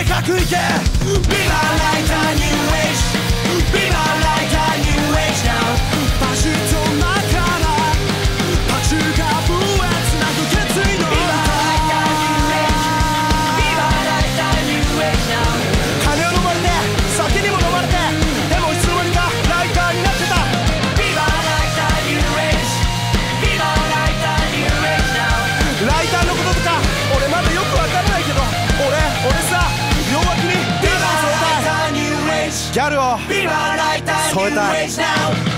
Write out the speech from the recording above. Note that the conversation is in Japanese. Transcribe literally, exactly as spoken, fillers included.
かくいけ Be my lighter new age Be my lighter new age now パシュートマカラパチューがブエつなぐ決意の Be my lighter new age Be my lighter new age now 金を飲まれて酒にも飲まれてでもいつの間にかライターになってた Be my lighter new age Be my lighter new age now ライターのこととか俺まだよくわからないけど俺俺さ両脇にギャルを添えたいギャルを添えたい